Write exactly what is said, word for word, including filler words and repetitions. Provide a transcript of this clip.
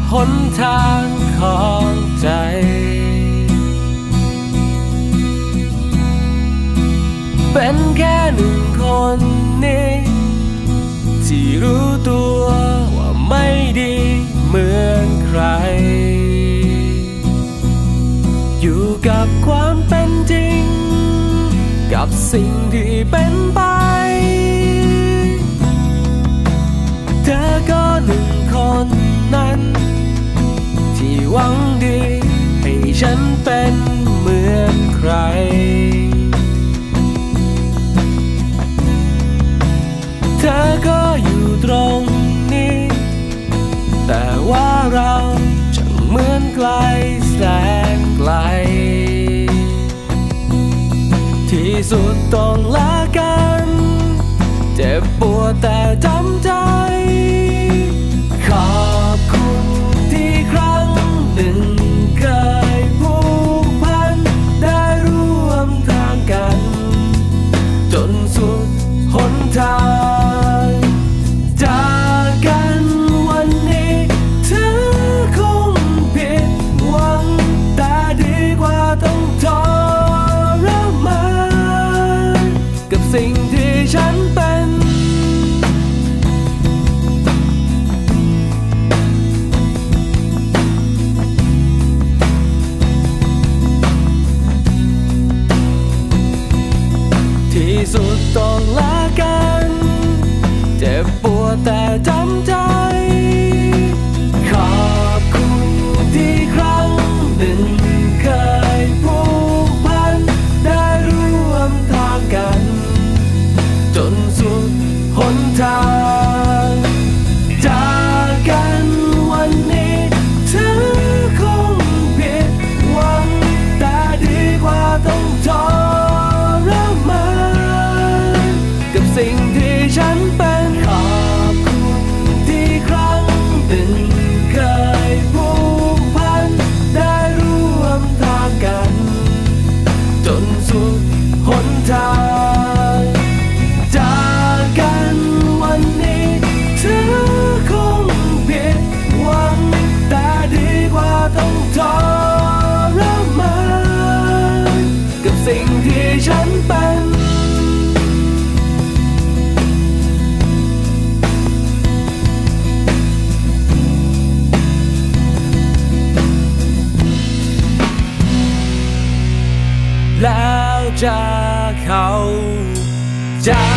หนทางของใจเป็นแค่หนึ่งคนนี้ที่รู้ตัวว่าไม่ดีเหมือนใครอยู่กับความเป็นจริงกับสิ่งที่เป็นไปเธอก็หนึ่งคนนั้นที่หวังดีให้ฉันเป็นเหมือนใครเธอก็อยู่ตรงนี้แต่ว่าเราช่างเหมือนไกลแสนไกลที่สุดต้องลากันเจ็บปวดแต่จำใจขอบคุณที่ครั้งหนึ่งเคยผูกพันได้ร่วมทางกันจนสุดหนทางจากกันวันนี้เธอคงผิดหวังแต่ดีกว่าต้องทรมานกับสิ่งที่ฉันเป็นที่สุดต้องลากันเจ็บปวดแต่จำใจขอบคุณที่ครั้งหนึ่งเคยผูกพันได้ร่วมทางกันจนสุดหนทางจากกันวันนี้เธอคงผิดหวังแต่ดีกว่าต้องทรมานกับสิ่งที่ฉันเป็นขอบคุณที่ครั้งหนึ่งเคยผูกพันได้ร่วมทางกันจนสุดหนทางจากกันวันนี้เธอคงผิดหวังแต่ดีกว่าต้องทรมานกับสิ่งที่ฉันเป็นแล้วจะเข้าใจ